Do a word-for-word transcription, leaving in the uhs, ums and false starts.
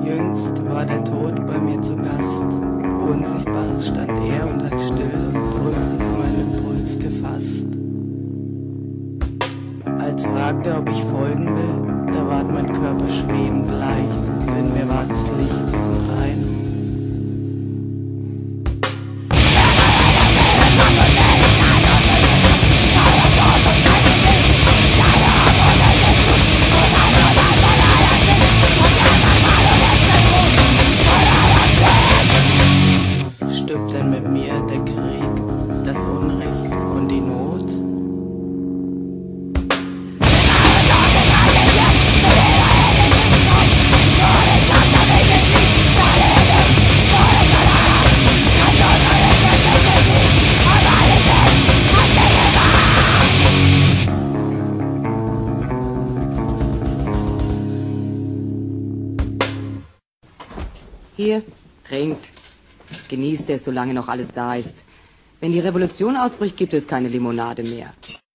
Jüngst war der Tod bei mir zu Gast. Unsichtbar stand er und hat still und prüfend meinen Puls gefasst. Als fragte, ob ich folgen will, da ward mein Körper schwebend leicht, denn mir war das Licht und rein. Stirbt denn mit mir der Krieg, das Unrecht und die Not? Hier, trinkt. Genießt es, solange noch alles da ist. Wenn die Revolution ausbricht, gibt es keine Limonade mehr.